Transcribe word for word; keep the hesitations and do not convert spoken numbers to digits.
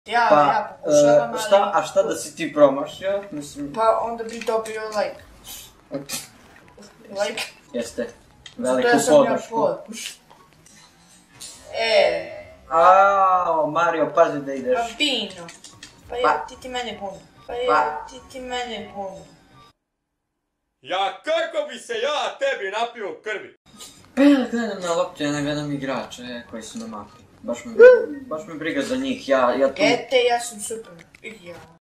Ja, Pa, ja pokušavam, e, ali... šta, a šta da si ti promašio? Mislim... Pa onda bi dobio like. Like. Jeste. Veliku Zato ja sam ja podršku. podršku. E. Aaa, Mario, pazi da ideš. Bambino. Pa Pa. ja, ti ti mene buni. Pa ja, Pa. ti ti mene buni. Ja kako bi se ja tebi napio krvi? Pa ja gledam na loptu, ja ne gledam igrače e, koji su na mapi. Baš me, baš me briga za njih, ja, ja tu... Ete, ja sam super. Ja.